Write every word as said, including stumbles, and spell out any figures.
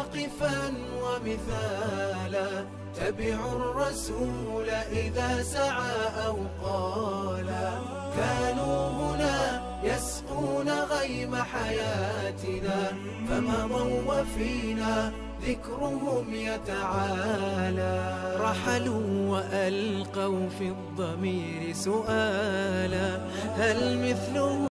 مواقفا ومثالا، تبعوا الرسول إذا سعى أو قالا. كانوا هنا يسقون غيم حياتنا، فمضوا وفينا ذكرهم يتعالى. رحلوا وألقوا في الضمير سؤالا، هل مثلهم